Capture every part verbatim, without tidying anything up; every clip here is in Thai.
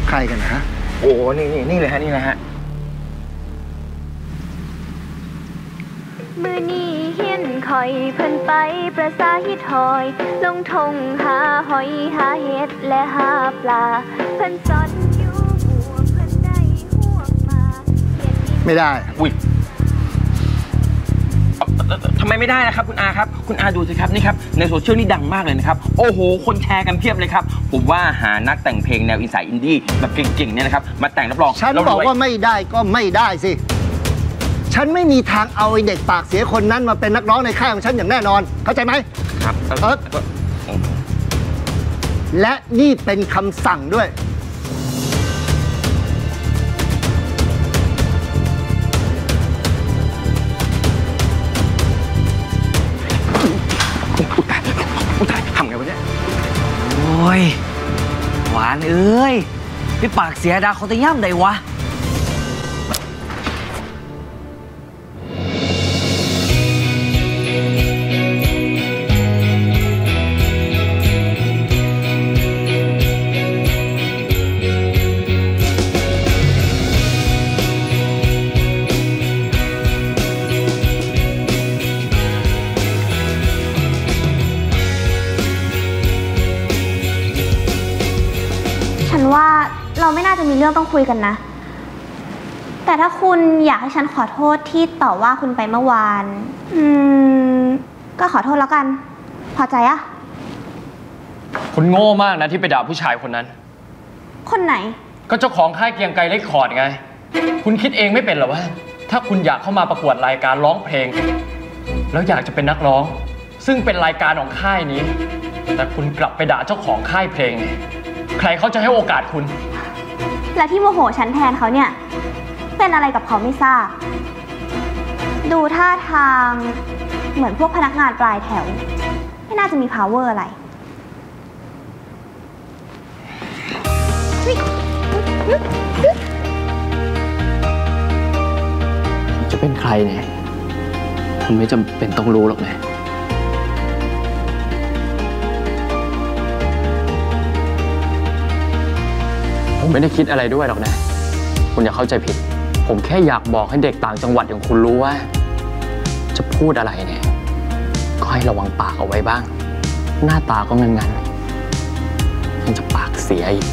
ใครกันนะฮะโอ้นี่นี่นี่เลยฮะนี่นะฮะมือนี่เฮียนคอยเพิ่นไปประสาฮิตหอยลงทงหาหอยหาเห็ดและหาปลาเพิ่นสอนอยู่บัวเพิ่นได้หัวมาไม่ได้อุ้ยทำไมไม่ได้นะครับคุณอาครับคุณอาดูสิครับนี่ครับในโซเชียลนี่ดังมากเลยนะครับโอ้โหคนแชร์กันเพียบเลยครับผมว่าหานักแต่งเพลงแนวอีสานอินดี้แบบเก่งๆเนี่ยนะครับมาแต่งรับรองฉันบอกว่าไม่ได้ก็ไม่ได้สิฉันไม่มีทางเอาไอ้เด็กปากเสียคนนั้นมาเป็นนักร้องในค่ายของฉันอย่างแน่นอนเข้าใจไหมครับเออและนี่เป็นคำสั่งด้วยทำไงวะเนี่ยโอ้ยหวานเอ้ยพี่ปากเสียดาเขาจะย่ำใดวะฉันว่าเราไม่น่าจะมีเรื่องต้องคุยกันนะแต่ถ้าคุณอยากให้ฉันขอโทษที่ต่อว่าคุณไปเมื่อวานอืมก็ขอโทษแล้วกันพอใจอะคุณโง่มากนะที่ไปด่าผู้ชายคนนั้นคนไหนก็เจ้าของค่ายเกียงไกรเรคคอร์ดไงคุณคิดเองไม่เป็นหรอว่าถ้าคุณอยากเข้ามาประกวดรายการร้องเพลงแล้วอยากจะเป็นนักร้องซึ่งเป็นรายการของค่ายนี้แต่คุณกลับไปด่าเจ้าของค่ายเพลงใครเขาจะให้โอกาสคุณและที่โมโหฉันแทนเขาเนี่ยเป็นอะไรกับเขาไม่ทราบดูท่าทางเหมือนพวกพนักงานปลายแถวไม่น่าจะมี power อะไรจะเป็นใครเนี่ยคุณไม่จำเป็นต้องรู้หรอกนะผมไม่ได้คิดอะไรด้วยหรอกนะคุณอย่าเข้าใจผิดผมแค่อยากบอกให้เด็กต่างจังหวัดอย่างคุณรู้ว่าจะพูดอะไรเนี่ยก็ให้ระวังปากเอาไว้บ้างหน้าตาก็งันงันยังจะปากเสียอีก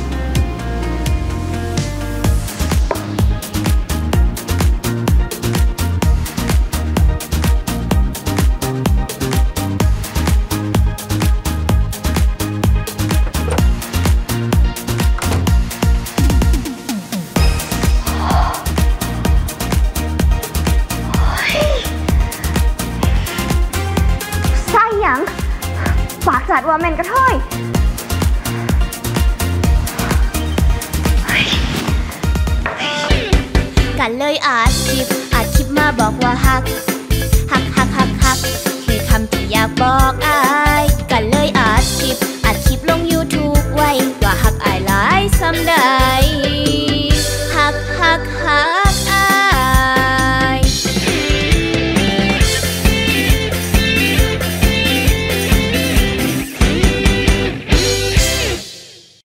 ปากจัดว่าแมนกระถ้อยกันเลยอาจคลิปอาจคลิปมาบอกว่าฮัก